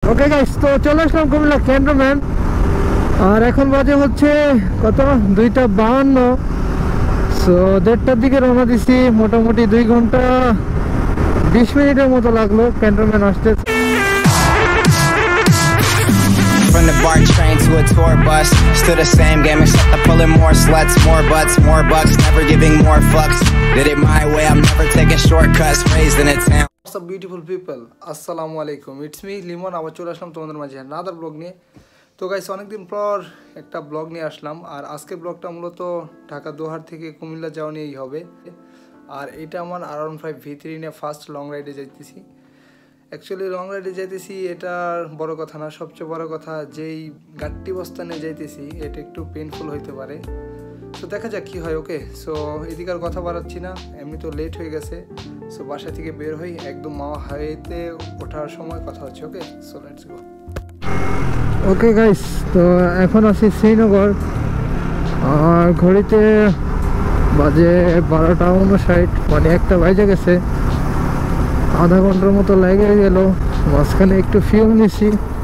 ওকে guys, তো চলে আসলাম Comilla cantonment. আর এখন বাজে হচ্ছে কত, 2:52। সো 1:30টার দিকে রওনা দিছি। মোটামুটি 2 ঘন্টা 20 মিনিটের মতো লাগলো ক্যান্টনমেন্ট আসতে। From the BART train to a tour bus, still the same game except I'm pulling more sluts, more butts, more bucks, never giving more fucks. Did it my way, I'm never taking shortcuts, raised in a town. What's up beautiful people, আসসালামু আলাইকুম, it's me Limon. আবার চলে আসলাম তোমাদের মাঝে another blog নিয়ে। তো guys, অনেকদিন পর একটা ব্লগ নিয়ে আসলাম। আর আজকের ব্লগটা মূলত ঢাকা দোহার থেকে কুমিল্লা যাওয়া নিয়েই হবে। আর এটা আমার R15 V3 নিয়ে ফার্স্ট লং রাইডে যাইতেছি। অ্যাকচুয়ালি লং রাইডে যাইতেছি এটার বড় কথা না, সবচেয়ে বড় কথা যেই গাট্টি বস্তা নিয়ে যাইতেছি এটা একটু পেনফুল হইতে পারে। তো দেখা যাক কী হয়। ওকে, সো এদিকে আর কথা বাড়াচ্ছি না, এমনি তো লেট হয়ে গেছে। সো বাসা থেকে বের হই, একদম মাওয়া হাইওয়েতে ওঠার সময় কথা হচ্ছে। Okay, so let's go. Okay guys, তো এখন আছি শ্রীনগর। আর ঘড়িতে বাজে 12:59, মানে একটা বাজে গেছে। আধা ঘন্টার মতো লেগে গেল, মাঝখানে একটু ফিউল নিছি,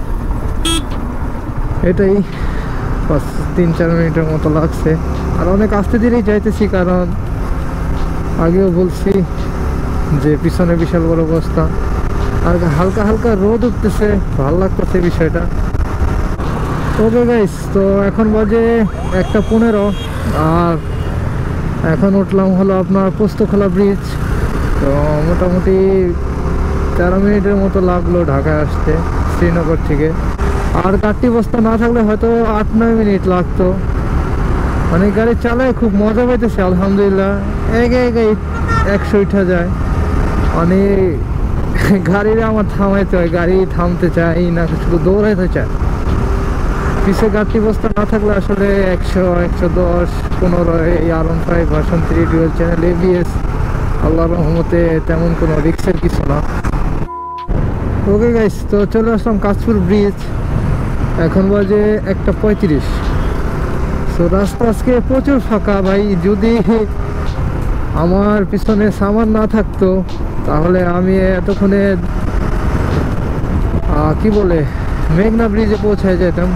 এটাই 3-4 মিনিটের মতো লাগছে। আর অনেক আস্তে ধীরেই যাইতেছি, কারণ আগেও বলছি যে পিছনে বিশাল বড় বস্তা। আর হালকা হালকা রোদ উঠতেছে, ভালো লাগতেছে বিষয়টা। ওকে গাইস, তো এখন বাজে 1:15। আর এখন উঠলাম হলো আপনার পোস্তখোলা ব্রিজ। তো মোটামুটি 13 মিনিটের মতো লাগলো ঢাকায় আসতে শ্রীনগর থেকে। আর গাড়ি বস্তা না থাকলে হয়তো 8-9 মিনিট লাগতো। মানে গাড়ি চালায় খুব মজা পাইতেছে আলহামদুলিল্লাহ। এগে 100 উঠা যায়। মানে গাড়িরে আমার থামাইতে হয়, গাড়ি থামতে চাই না, শুধু দৌড়াইতে চায়। পিছিয়ে গাড়ি বস্তা না থাকলে আসলে 100, 110, 15 এই R15 version 3 dual channel ABS, আল্লাহর রহমতে তেমন কোনো রিক্সের কিছু না। ওকে গাইস, তো চলে আসলাম কাশপুর ব্রিজ। এখন বাজে 1:35। সো রাস্তা আজকে প্রচুর ফাঁকা ভাই। যদি আমার পিছনে সামান না থাকতো তাহলে আমি এতক্ষণে কি বলে মেঘনা ব্রিজে পৌঁছায় যেতাম।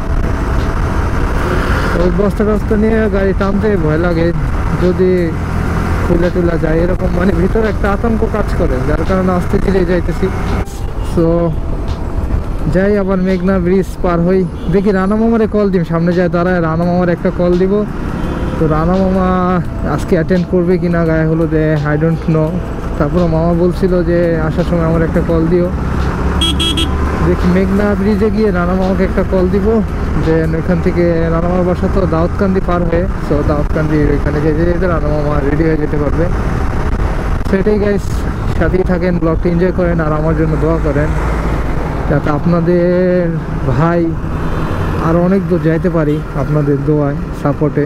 ওই বস্তা টস্তা নিয়ে গাড়ি টানতে ভয় লাগে, যদি খুলে টুলা যায় এরকম, মানে ভিতরে একটা আতঙ্ক কাজ করে, যার কারণে আস্তে ধীরে যাইতেছি। সো যাই, আবার মেঘনা ব্রিজ পার হই, দেখি রানা মামারে কল দিই, সামনে যায় দাঁড়ায় রানা মামার একটা কল দিব। তো রানা মামা আজকে অ্যাটেন্ড করবে কি না গায়ে হলো যে আই ডোন্ট নো। তারপরে মামা বলছিল যে আসার সময় আমার একটা কল দিও। দেখি মেঘনা ব্রিজে গিয়ে রানা মামাকে একটা কল দিব। দেন ওইখান থেকে রানা মামার বাসা তো দাউদকান্দি পার হয়ে, সো দাউদকান্দির ওইখানে যেতে যেতে রানা মামা রেডি হয়ে যেতে পারবে। সেটাই গাইস, সাথেই থাকেন, ব্লগটা এনজয় করেন আর আমার জন্য দোয়া করেন যাতে আপনাদের ভাই আর অনেক দূর যাইতে পারি আপনাদের দোয়ায়, সাপোর্টে।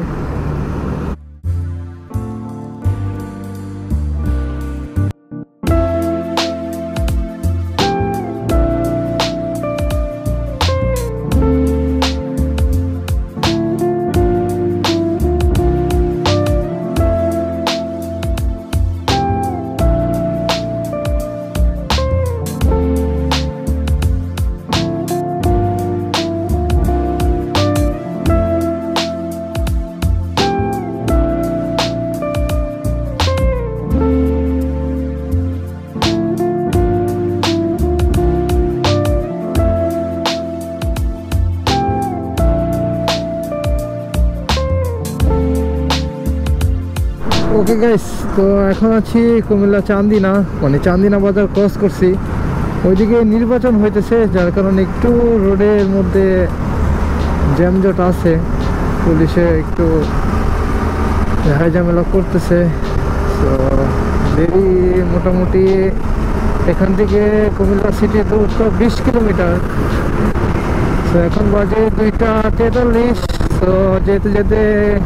ওকে গাইস, তো এখন আছি কুমিল্লা চান্দিনা, মানে চান্দিনা বাজার ক্রস করছি। ওইদিকে নির্বাচন হইতেছে, যার কারণে একটু রোডের মধ্যে জ্যামজট আছে, পুলিশে একটু ঝামেলা করতেছে। তো দেরি, মোটামুটি এখান থেকে কুমিল্লা সিটি দূরত্ব 20 কিলোমিটার। তো এখন বাজে 2:43। তো যেতে যেতে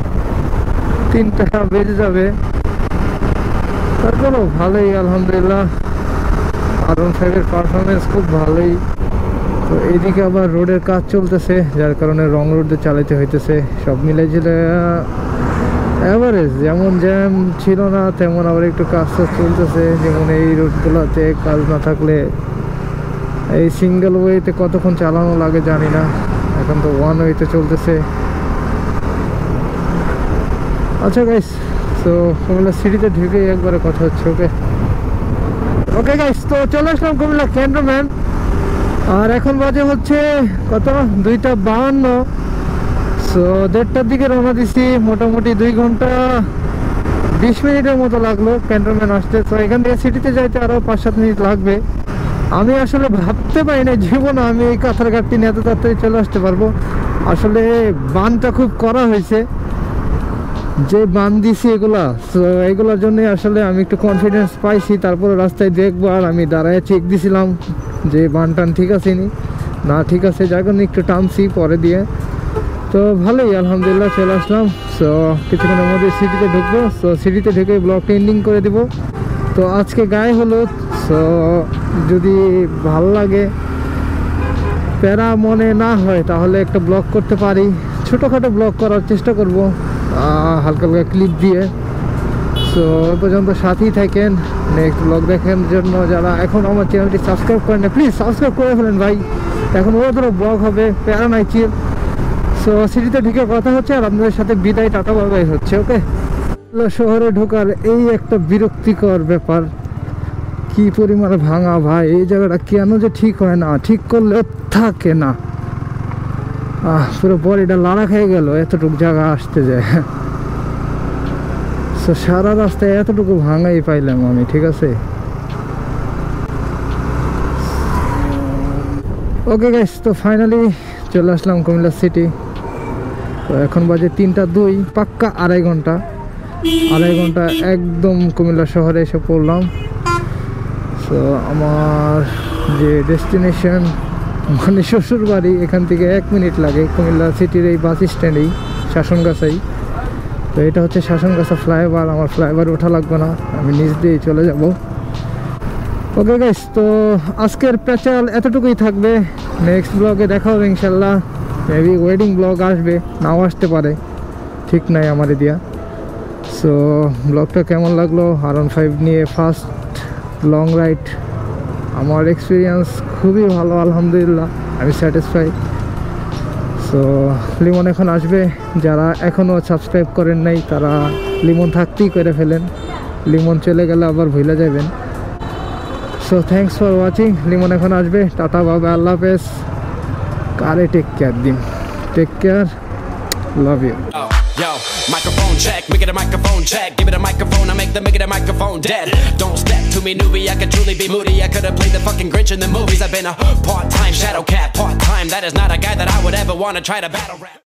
3টা বেজে যাবে। তারপরেও ভালোই আলহামদুলিল্লাহ, R15-এর পারফরমেন্স খুব ভালোই। তো এইদিকে আবার রোডের কাজ চলতেছে, যার কারণে রং রোডে চালাতে হইতেছে। সব মিলে ঝিলে অ্যাভারেজ, যেমন জ্যাম ছিল না তেমন আবার একটু কাজ চলতেছে। যেমন এই রোডগুলোতে কাজ না থাকলে এই সিঙ্গেল ওয়েতে কতক্ষণ চালানো লাগে জানি না, এখন তো ওয়ান ওয়েতে চলতেছে। আচ্ছা গাইস, তো কুমিল্লা সিটিতে ঢুকে একবারে কথা হচ্ছে। ওকে গাইস, তো চলে আসলাম কুমিল্লা ক্যান্টনমেন্ট। আর এখন বাজে হচ্ছে কত, 2:52। সো 1:30টার দিকে রওনা দিছি। মোটামুটি 2 ঘন্টা 20 মিনিটের মতো লাগলো ক্যান্টনমেন্ট আসতে। তো এখান থেকে সিটিতে যাইতে আরও 5-7 মিনিট লাগবে। আমি আসলে ভাবতে পারি না জীবনে আমি এই কাঁথারঘাটটি নিয়ে এত তাড়াতাড়ি চলে আসতে পারবো। আসলে বানটা খুব করা হয়েছে, যে বান দিছি এগুলা, তো এগুলোর জন্য আসলে আমি একটু কনফিডেন্স পাইছি। তারপরে রাস্তায় দেখবো, আর আমি দাঁড়ায় চেক দিছিলাম যে বান টান ঠিক আছে না ঠিক আছে, যার কারণে একটু টানছি পরে দিয়ে। তো ভালোই আলহামদুলিল্লাহ চলে আসলাম। সো কিছুক্ষণের মধ্যে সিটিতে ঢুকবো। সো সিটিতে ঢুকে ব্লগটা এন্ডিং করে দিব। তো আজকে গায়ে হলুদ। সো যদি ভাল লাগে, প্যারা মনে না হয়, তাহলে একটা ব্লগ করতে পারি, ছোটোখাটো ব্লগ করার চেষ্টা করব হালকা হালকা ক্লিপ দিয়ে। সো এ পর্যন্ত সাথেই থাকেন। নেক্সট ব্লগ দেখার জন্য যারা এখন আমার চ্যানেলটি সাবস্ক্রাইব করেন না, প্লিজ সাবস্ক্রাইব করে ফেলেন ভাই। এখন ওদেরও ব্লগ হবে, প্যারা নাই, চিল। সো সিটিতে ঢুকে কথা হচ্ছে, আর আপনাদের সাথে বিদায়, টাটা বাই হচ্ছে। ওকে, শহরে ঢোকার এই একটা বিরক্তিকর ব্যাপার, কি পরিমাণে ভাঙা ভাই। এই জায়গাটা কেন যে ঠিক হয় না, ঠিক করলে থাকে না। পুরো বডিটা লাড়া খেয়ে গেল এতটুকু জায়গা আসতে যায়। তো সারা রাস্তায় এতটুকু ভাঙাই পাইলাম আমি, ঠিক আছে। ওকে গাইস, তো ফাইনালি চলে আসলাম কুমিল্লা সিটি। তো এখন বাজে 3:02, পাক্কা 2.5 ঘন্টা একদম কুমিল্লা শহরে এসে পড়লাম। তো আমার যে ডেস্টিনেশন মানে শ্বশুর বাড়ি, এখান থেকে 1 মিনিট লাগে কুমিল্লা সিটির এই বাস স্ট্যান্ডেই, শাসনগাছাই। তো এটা হচ্ছে শাসনগাছা ফ্লাইওভার। আমার ফ্লাইওভার ওঠা লাগবে না, আমি নিচ দিয়েই চলে যাব। ওকে গাইস, তো আজকের স্পেশাল এতটুকুই থাকবে। নেক্সট ব্লগে দেখা হবে ইনশাল্লাহ। মেবি ওয়েডিং ব্লগ আসবে, নাও আসতে পারে, ঠিক নাই আমার দিয়া। সো ব্লগটা কেমন লাগলো, R15 নিয়ে ফার্স্ট লং রাইড, আমার এক্সপিরিয়েন্স খুবই ভালো আলহামদুলিল্লাহ, আমি স্যাটিসফাইড। সো লিমন এখন আসবে, যারা এখনও সাবস্ক্রাইব করেন নাই তারা লিমন থাকতেই করে ফেলেন, লিমন চলে গেলে আবার ভুলে যাবেন। So thanks for watching. Limon এখন আসবে, টাটা বাবা, আল্লাহ হাফেজ। কারে টেক কেয়ার দিন, take care, love you. Yo, microphone check, make it a microphone check. Give it a microphone, I make the microphone dead. Don't step to me, newbie, I could truly be moody. I could have played the fucking Grinch in the movies. I've been a part-time shadow cat, part-time. That is not a guy that I would ever want to try to battle rap.